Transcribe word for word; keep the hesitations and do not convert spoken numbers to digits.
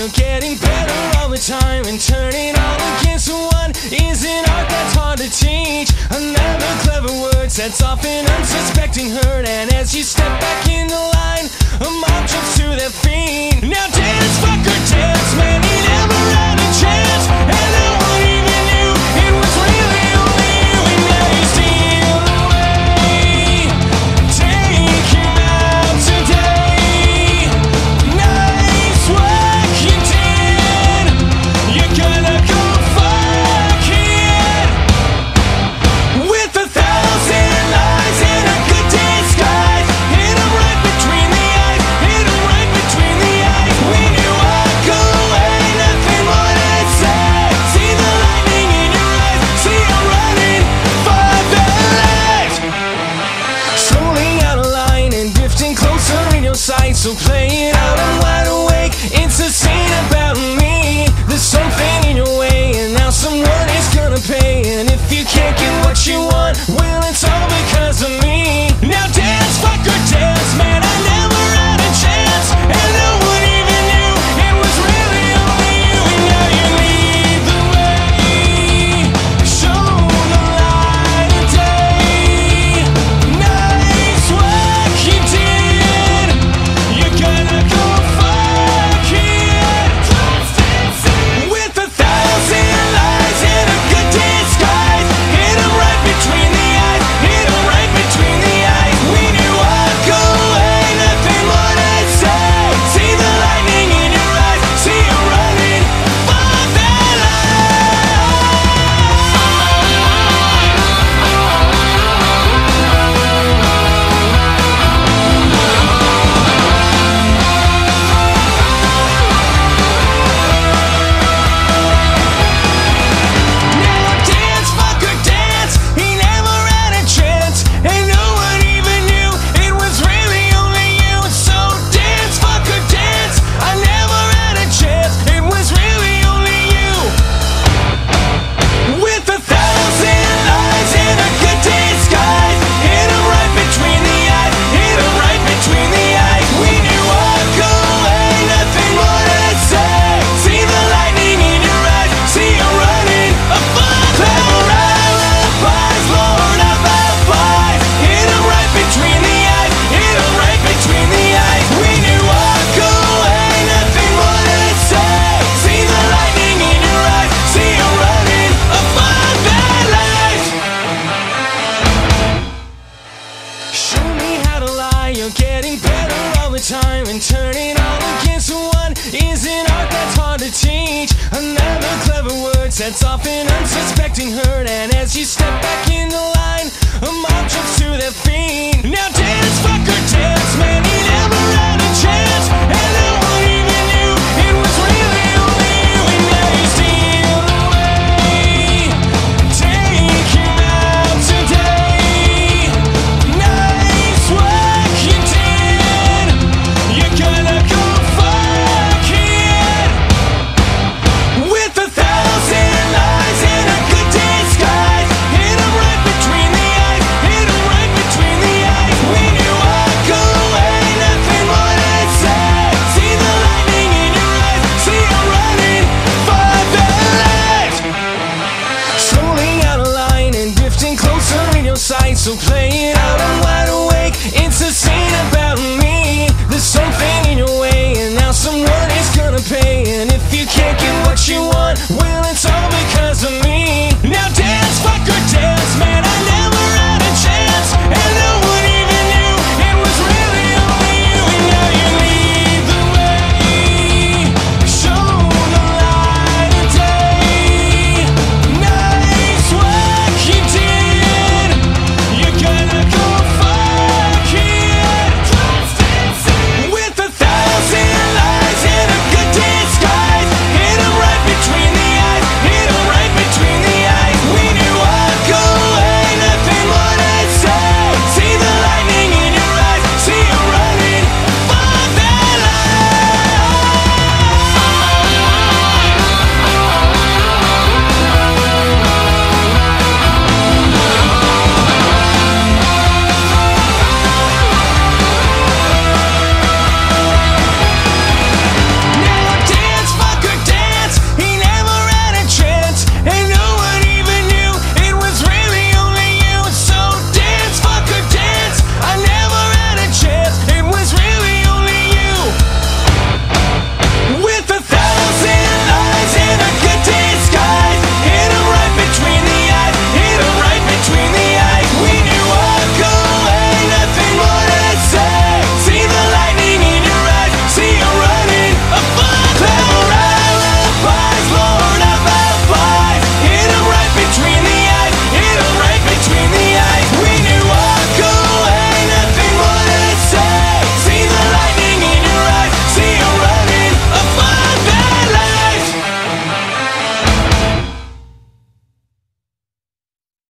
You're getting better all the time, and turning all against one is an art that's hard to teach. Another clever word sets off an unsuspecting herd, and as you step back in the line, a mob jumps to their feet. Now dance, fucker, dance, man, he never had a chance, and no one even knew it was really only you, and now you steal away. Take him out today. Nice work you did. You're gonna go fuck it. With a thousand lies and a good disguise, hit him right between the eyes, hit him right between the eyes. When you walk away, nothing more to say. See the lightning in your eyes, see you running for the light. Slowly out of line and drifting closer in your sight, so play it out, I'm wide awake. It's a scene about me. There's something in your way, and now someone is gonna pay. And if you can't get what you want, well, it's all because of me. Now dance, fucker, dance, man, I never had a chance, and no one even knew it was really only you, and now you lead the way. Show the light of day. Nice work you did. You're gonna go fuck it. With a thousand lies and a good disguise, hit him right between the eyes, hit him right between the eyes. When you walk away, nothing more to say. See the lightning in your eyes, see you running for their Now dance, fucker, dance. He never had a chance, and no one even knew it was really only you. So dance, fucker, dance. I never had a chance, it was really only you. With a thousand lies and a good disguise, hit him right between the eyes, hit him right between the eyes. When you walk away, nothing more to say. See the lightning in your eyes, see you running a fun. Clever alibis, Lord of advice. Hit him right between the eyes, hit him right between the eyes. When you walk away, nothing more to say. See the lightning in your eyes, see you running a fun bad life. Show me how to lie, you're getting better all the time, and turning all against one is an art that's hard to teach. Another clever word sets off an unsuspecting herd, and as you step back in the line, a mob jumps to their feet. Now dance, fucker, dance, man, he never